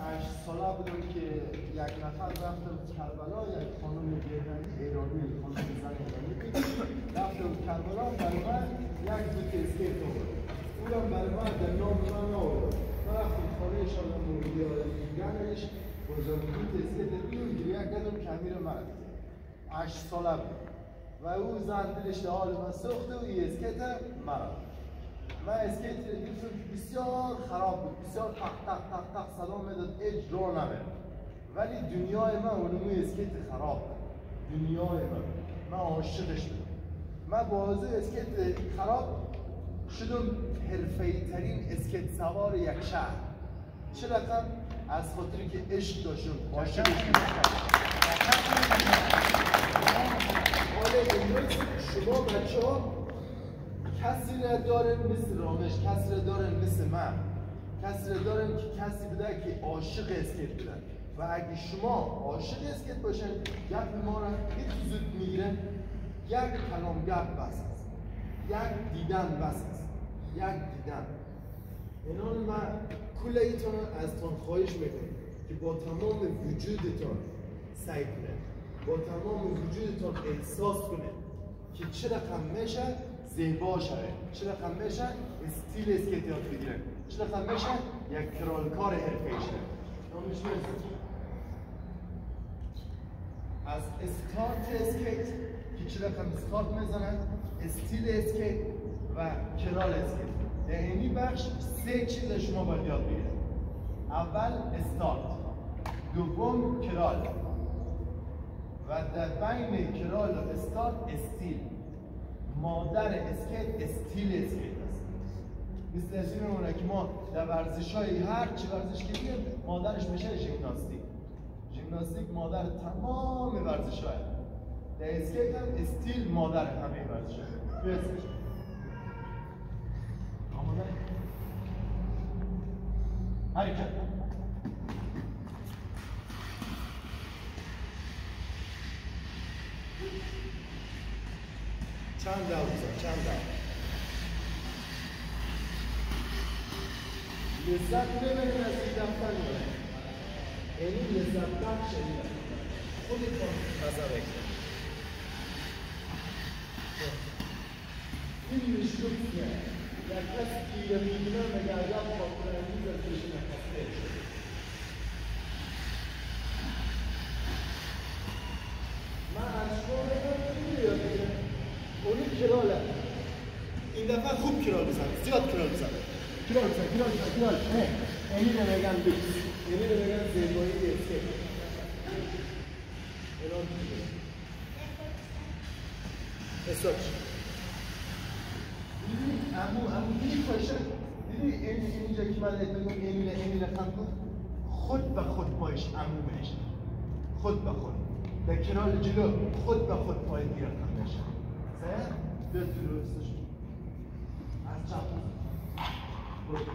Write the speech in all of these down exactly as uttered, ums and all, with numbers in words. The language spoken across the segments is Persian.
هشت ساله بودم که یک نفر رفتم کربلا، یک خانم ایرانی، خانم زن ایرانی رفتم کربلا، برای من یک دوت اسکیت آورد. اونم برای من در نام من آورد. من رفتم خانه شدم و گنش بازم دوت اسکیت بیرون گریه کردم که امیر مرد هشت ساله بود و او زن دلش در حال من سوخته و این اسکیت مرد. من اسکیت رو دیدم که بسیار خراب بود، بسیار تق تق تق تق صدا میداد، اجرا نمید. ولی دنیای من اونموی اسکیت خراب بود. دنیای من من عاشقش بودم. من با حضور اسکیت خراب شدم حرفه‌ای ترین اسکیت سوار یک شهر. چه رقم؟ از خاطری که عشق داشتم، عاشقش بودم. حالا امروز شما بچه‌ها کسی را دارن مثل رامش، کسی را دارن مثل من، کسی را دارن که کسی بوده که عاشق اسکیت بودن. و اگه شما عاشق اسکیت باشن، گپ ما را هیچ زود میگیرن. یک کلام گپ بس است، یک دیدن بس است، یک دیدن. اینان من کل ایتان از تان خواهش میکنم که با تمام وجودتان سعی کنید، با تمام وجودتان احساس کنید که چه رقم میشه زیبا شده، چه رقم میشه استیل اسکیت یاد بگیرن، چه رقم میشه یک کرالکار حرفه‌ای شده. نامش میرسید از استارت اسکیت که چه رقم استارت میزنن، استیل اسکیت و کرال اسکیت. در این بخش سه چیز شما باید یاد بگیرید. اول استارت، دوم کرال و در بین کرال و استارت استیل. مادر اسکیت استیل اسکیت است. مثل از این میمونه که ما در ورزش های هر چی ورزش که بگیم مادرش میشه ژیمناستیک. ژیمناستیک مادر تمام ورزش های. در اسکیت هم استیل مادر همه ورزش های. بیاید آماده؟ حرکت. چند دو بزن، چند دو لذت ببرید از این دفتر میبرید. اینی لذت بخش شدید خودتان تصور کنید. این مشروطیه یک کسی که میدونه مگردم با کنندیز از پیش نکسته شده. من از شما بگم نمیاد بگم اونی کراله. این دفعه خوب کرال بزن، زیاد کرال بزن. کرال بزن، کرال بزن، کرال. نه، اینی رو بگم بیس. اینی رو بگم زیبایی اسکیت. اینان دیگه. استاچ. دیدی؟ امو، امو دیدی پایشه؟ دیدی این اینجا که من ات بگم اینی رو اینی رو خم کن؟ خود به خود پایش امو بهشه. خود به خود. در کرال جلو خود به خود پای دیگر خم بشه. سه؟ بیاد جلو استاچ. از چپ. برو.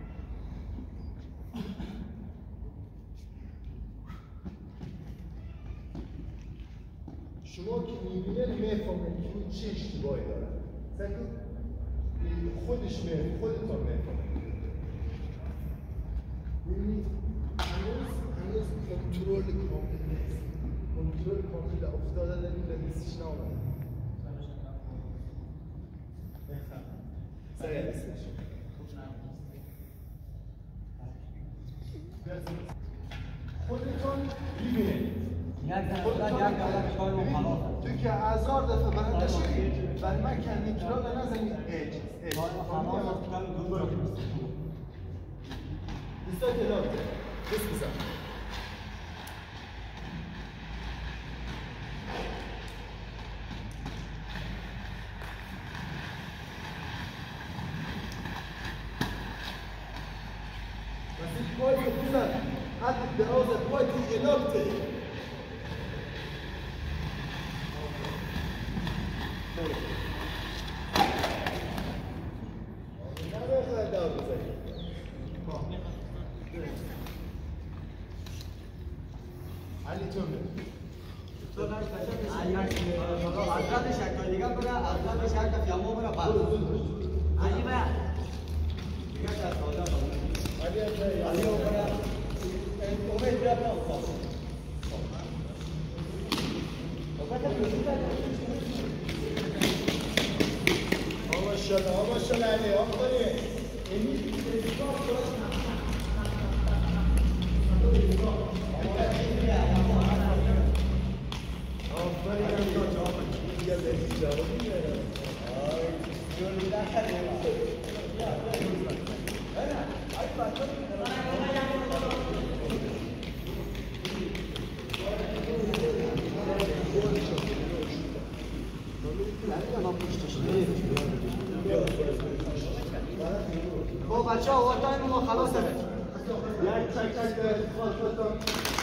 شما که میبینید میفهمید که اون چه اشتباهی داره. سکو خودش میفهمید، خودتان میفهمید. ببینید هنوز هنوز کنترل کامل نیست. کنترل کامل افتاده در این لبیسش نامده. سریع استش. خودتان ببینید. تو که هزار دفعه برنده شدید برای من کمی کرال نزنید ایج ایج استاد الان بس بزن بس پای بزن حتی دراز پای تو الانته علی تو می تو نه حضرت شکل دیگه برا حضرت شکل فیامو برا باز علی با دیگه تا سودا علی علی برا ماشاءالله ماشاءالله علی آفرین امید خب بچه ها وقت تایم ما خلاصه یک تک تک خواستم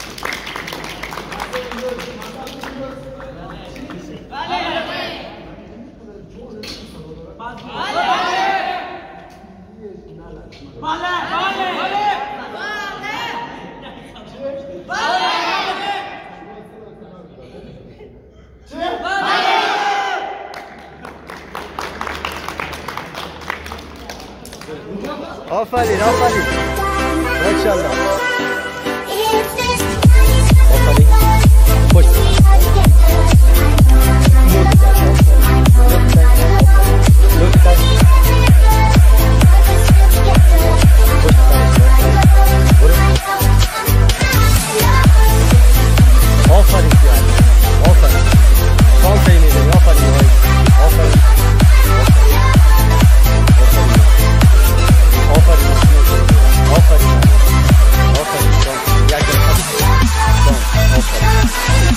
آفرین آفرین ماشاءالله آفرین خوش آفرین آفرین کام پیمیدی آفرین آفرین آفرین آفرین آفرین یک آفرین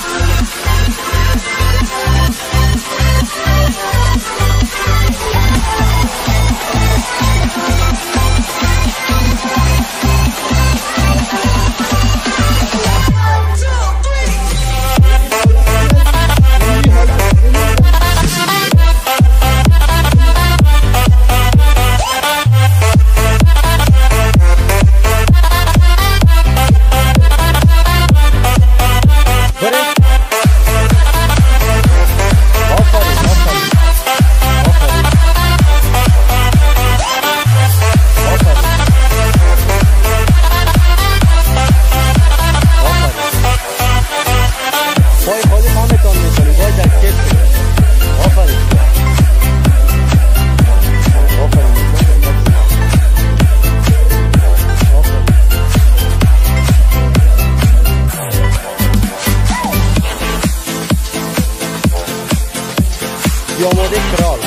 Yomode kral.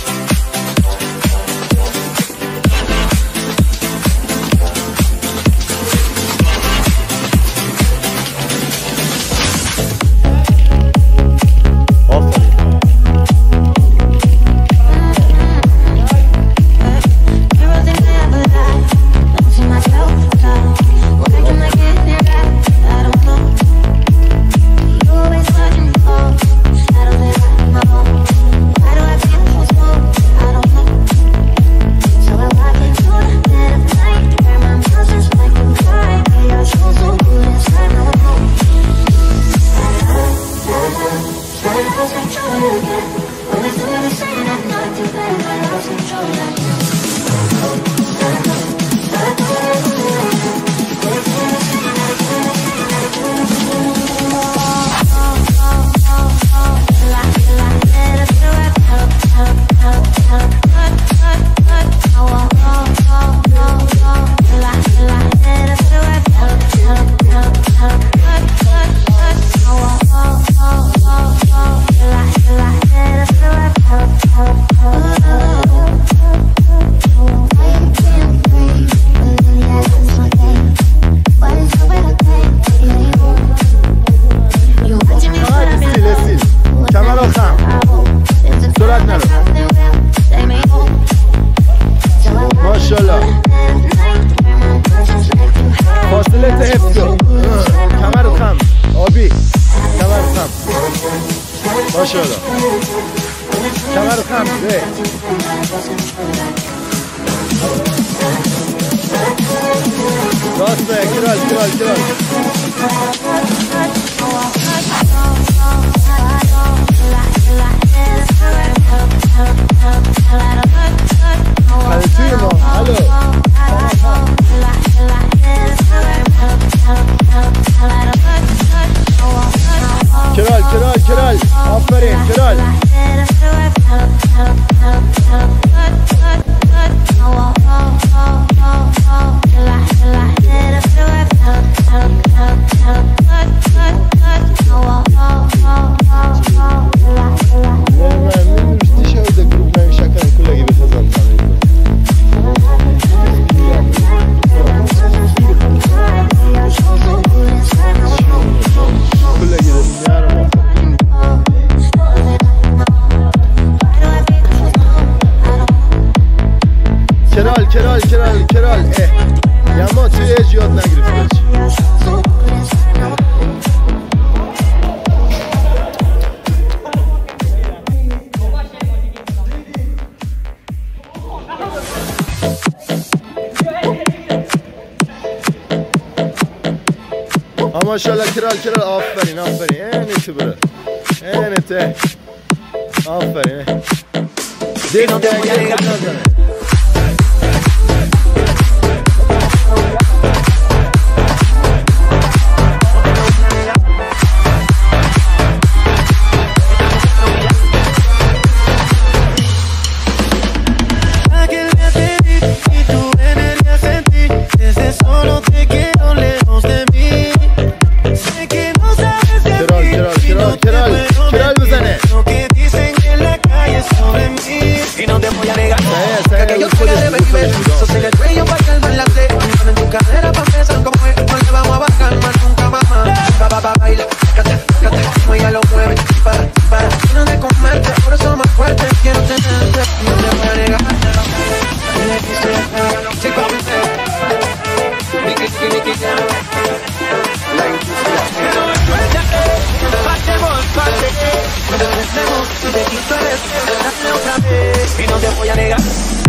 ماشاءالله کمر خم ده راست به کرال کرال کرال خلطوی ما الو ماشاءالله کرال کرال آفرین آفرین اینه تو برو اینه ته آفرین دیگه دیگه نزنه Y no te voy a negar.